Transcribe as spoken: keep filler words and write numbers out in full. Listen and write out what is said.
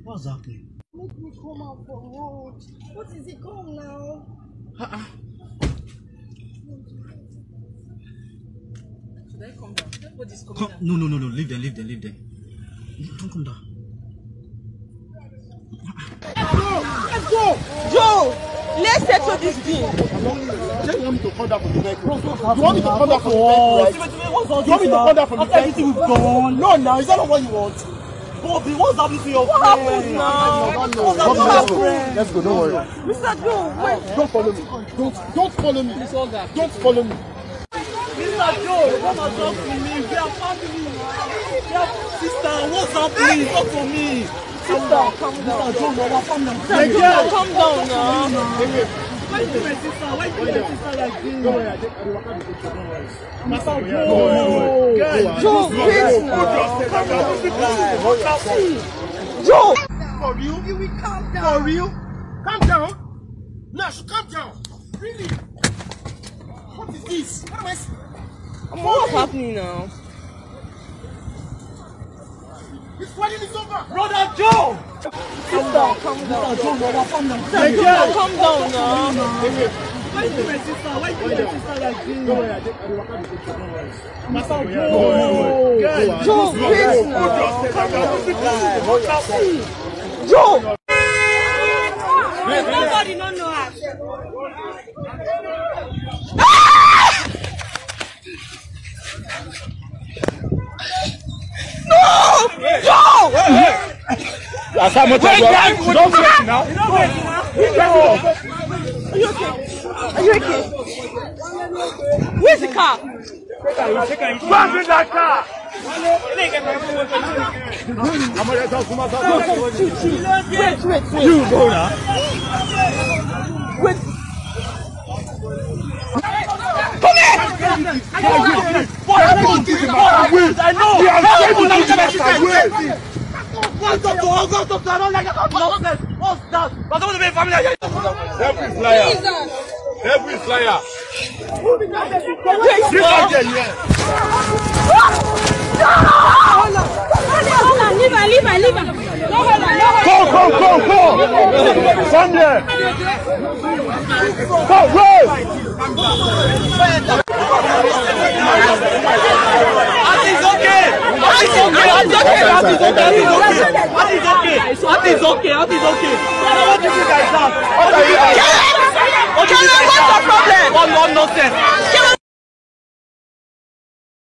What's happening? Make me come out from road. What is it? Come now. Uh-uh. Should I come down? Nobody's coming Come, down. no, no, no, no. Leave them, leave them, leave them. Don't come down. Let's go! Joe! Let's settle this thing. You want me to come down from the vehicle? You want me to come down from the vehicle? What's all You want me to come down from the After everything we've vehicle? done. No, now, is that not what you want? Bobby, what's happening to your What friend? happened now? What's What's happening happening to to your your friend? Let's go, don't worry. Mister Joe, wait. Don't follow me. Don't, don't follow me. Don't follow me. Mister Joe, come and talk to me. We are family. We are sister. What's happening? Talk to me. Sister, calm down. Mister Joe, we are family. Sister, calm down now. Why you do my sister? Why you do my sister like this? Don't worry, I did. I will work out the picture. Don't worry. Mister Joe, Joe, wait now. Joe! For real? You will calm down. For real? Calm down. Nash, calm down. Really? What is this? What am I saying? What's happening now? This wedding is over. Brother Joe! Sister, calm down. Mister Joe, we are family. Sister, calm down now. Why you do my sister? Why you do my sister like this? Don't worry, I did. I will work out the picture. Don't worry. Mister Joe! Joe, wait now. Calm down. Joe! Nobody don't know her. No! Joe! That's how much I do. Don't wait now. Are you okay? Are you okay? Where's the car? Back in that car. Wait, wait, wait. You go now. Wait. Come here! I know! We are saving you. What's up to all God of that? I don't like that nonsense. What's that? I don't want to be a family. Every flyer. Every flyer. Wait, This one there, yeah. Hold on, leave her, leave her, leave her. No, hold on, no, hold on. Go, go, go, go. Come there. Go, roll. It's okay. It's okay. It's okay. It's okay. It's okay. It's okay. It's okay. What do you guys have? What do you guys have? What do you guys have? What's the problem? One, one nonsense.